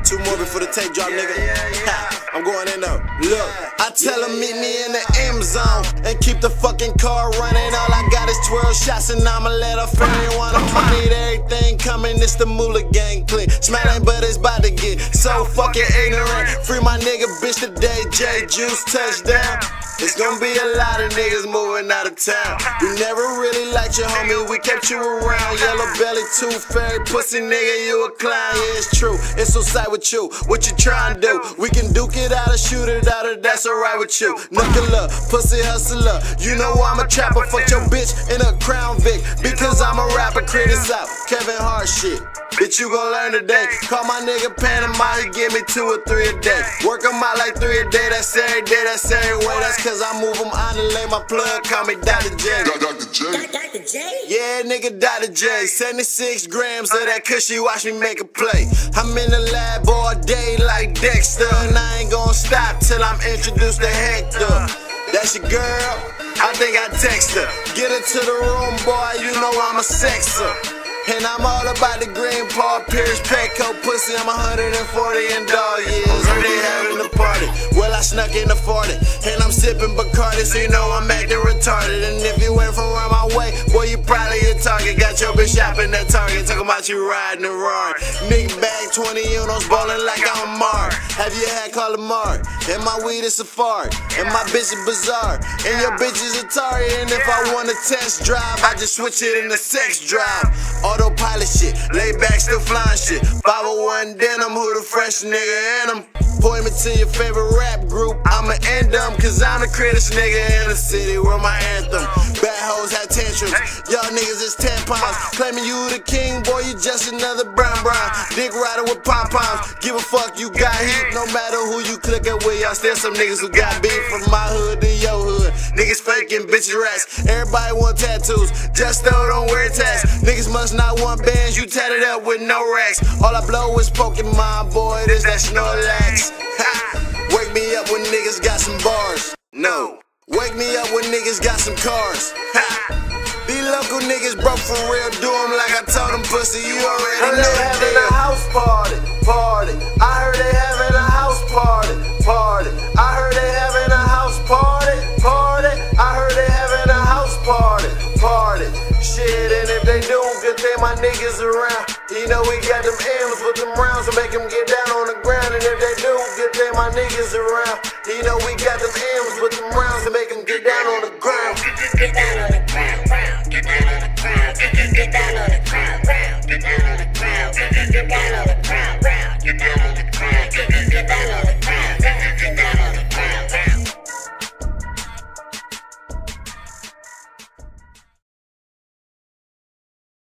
2 more before the tape drop, nigga. I'm going in though. Look, I tell him meet me in the M zone and keep the fucking car running. All I got is 12 shots and I'ma let a fairy wanna need everything coming. It's the Moolah gang clique. Smiling, but it's about to get so fucking ignorant. Free my nigga bitch today, J Juice touchdown. It's gonna be a lot of niggas moving out of town. We never really liked you, homie, we kept you around. Yellow belly, tooth fairy, pussy nigga, you a clown. Yeah, it's true, it's so sight with you. What you tryna do? We can duke it out or shoot it out, or that's alright with you. Knuckle up, pussy hustler. You know I'm a trapper, fuck your bitch in a Crown Vic. Because I'm a rapper, criticize out, Kevin Hart shit. Bitch, you gon' learn today. Call my nigga Panama, he give me 2 or 3 a day. Work 'em out like 3 a day, that's every day, that's every way. That's cause I move 'em on and lay my plug, call me Dr. J. Dr. J? Dr. J? Yeah, nigga, Dr. J. 76 grams of that cushy, watch me make a play. I'm in the lab all day like Dexter, and I ain't gon' stop till I'm introduced to Hector. That's your girl? I think I text her. Get her to the room, boy, you know I'm a sexer. And I'm all about the green Paul Pierce, Petco pussy. I'm 140 in dog years. Heard they having a party. Well, I snuck in the 40. And I'm sipping Bacardi, so you know I'm acting retarded. And if you went from around my way, boy, you probably a target. Got your bitch shopping at Target, talking about you riding a Rari. Nigga bag 20 Unos, ballin' like I'm Mark. Have you had Calamari? And my weed is Safari. And my bitch is Bizarre. And your bitch is Atari. And if I want a test drive, I just switch it into sex drive. Autopilot shit, lay back, still flying shit. 501 denim, who the fresh nigga in them? Point me to your favorite rap group, I'ma end them. Cause I'm the crittest nigga in the city, where my anthem. Bad hoes have tantrums, y'all niggas is tampons. Claiming you the king, boy, you just another brown. Dick rider with pom-poms, give a fuck, you got heat. No matter who you clickin' with, y'all still some niggas who got beef. From my hood to your hood, niggas faking, bitches rats. Everybody want tattoos, just though don't wear tats. Niggas must not want bands, you tatted up with no racks. All I blow is Pokemon, boy, this that Snorlax. Wake me up when niggas got some bars. No. Wake me up when niggas got some cars. These local niggas broke for real, do them like I told them, pussy, you already know they having a house party. I heard they having a house party. I heard they having a house party. I heard they having a house party. Shit, and if they do, good thing my niggas around. You know we got them M's with them rounds to make them get down on the ground. And if they do, good thing my niggas around. You know we got them M's with them rounds to make them get down on the ground.